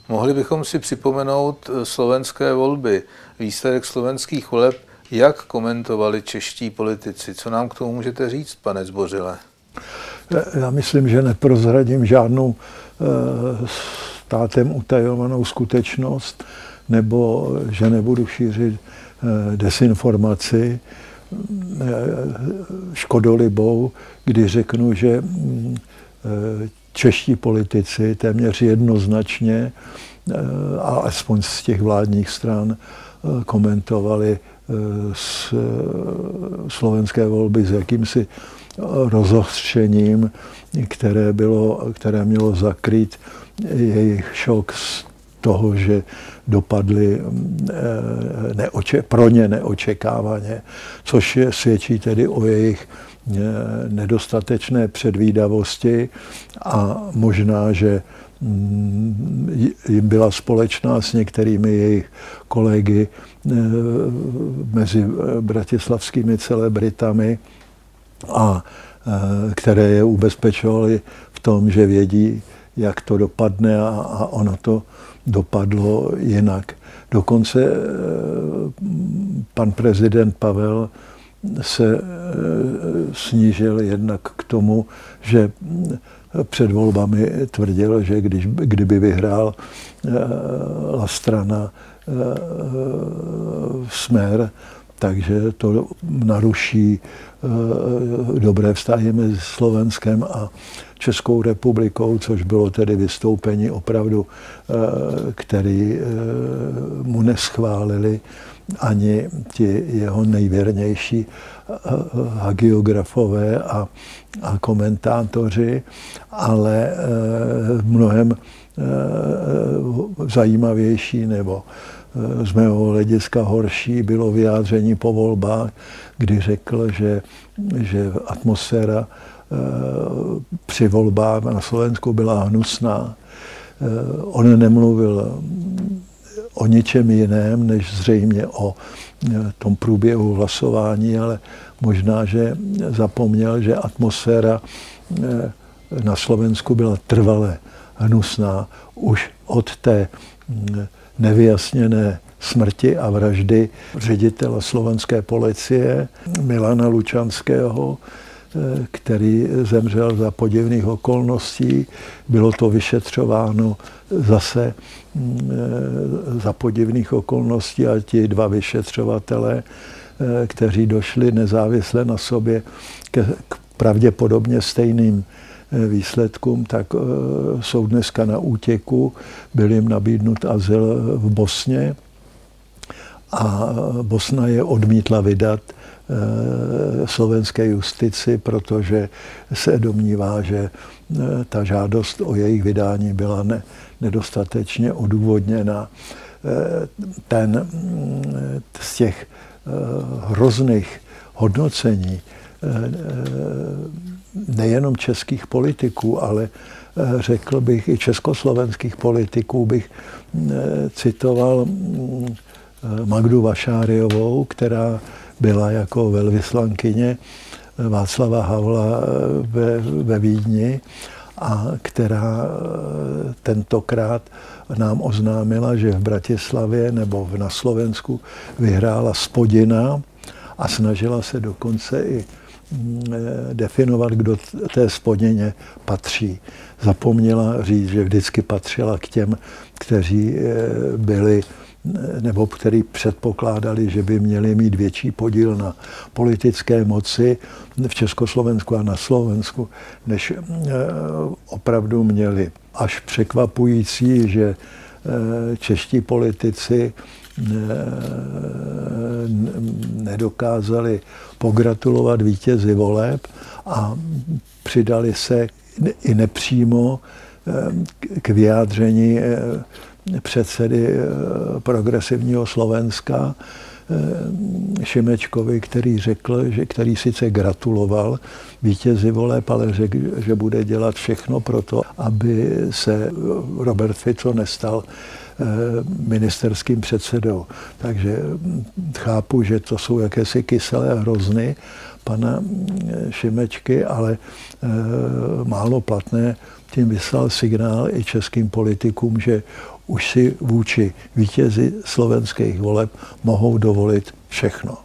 Mohli bychom si připomenout slovenské volby, výsledek slovenských voleb, jak komentovali čeští politici. Co nám k tomu můžete říct, pane Zbořile? Já myslím, že neprozradím žádnou státem utajovanou skutečnost, nebo že nebudu šířit desinformaci škodolibou, když řeknu, že čeští politici téměř jednoznačně, a alespoň z těch vládních stran, komentovali slovenské volby s jakýmsi rozostřením, které mělo zakrýt jejich šok z toho, že dopadly pro ně neočekávaně, což svědčí tedy o jejich nedostatečné předvídavosti a možná, že jim byla společná s některými jejich kolegy mezi bratislavskými celebritami, a které je ubezpečovali v tom, že vědí, jak to dopadne, a ono to dopadlo jinak. Dokonce pan prezident Pavel se snížil jednak k tomu, že před volbami tvrdil, že kdyby vyhrála strana Smer, takže to naruší dobré vztahy mezi Slovenskem a Českou republikou, což bylo tedy vystoupení opravdu, který mu neschválili ani ti jeho nejvěrnější hagiografové a komentátoři, ale mnohem zajímavější nebo z mého hlediska horší bylo vyjádření po volbách, kdy řekl, že atmosféra při volbách na Slovensku byla hnusná. On nemluvil o ničem jiném, než zřejmě o tom průběhu hlasování, ale možná, že zapomněl, že atmosféra na Slovensku byla trvale hnusná už od té nevyjasněné smrti a vraždy ředitele slovenské policie Milana Lučanského, který zemřel za podivných okolností. Bylo to vyšetřováno zase za podivných okolností a ti dva vyšetřovatelé, kteří došli nezávisle na sobě k pravděpodobně stejným výsledkům, tak jsou dneska na útěku. Byl jim nabídnut azyl v Bosně a Bosna je odmítla vydat slovenské justici, protože se domnívá, že ta žádost o jejich vydání byla nedostatečně odůvodněna. Ten z těch hrozných hodnocení nejenom českých politiků, ale řekl bych i československých politiků, bych citoval Magdu Vašáriovou, která byla jako velvyslankyně Václava Havla ve Vídni a která tentokrát nám oznámila, že v Bratislavě nebo na Slovensku vyhrála Spodina a snažila se dokonce i definovat, kdo té Spodině patří. Zapomněla říct, že vždycky patřila k těm, kteří byli nebo který předpokládali, že by měli mít větší podíl na politické moci v Československu a na Slovensku, než opravdu měli. Až překvapující, že čeští politici nedokázali pogratulovat vítězi voleb a přidali se i nepřímo k vyjádření předsedy Progresivního Slovenska Šimečkovi, který řekl, který sice gratuloval vítězi voleb, ale řekl, že bude dělat všechno pro to, aby se Robert Fico nestal ministerským předsedou. Takže chápu, že to jsou jakési kyselé hrozny pana Šimečky, ale málo platné tím vyslal signál i českým politikům, že už si vůči vítězi slovenských voleb mohou dovolit všechno.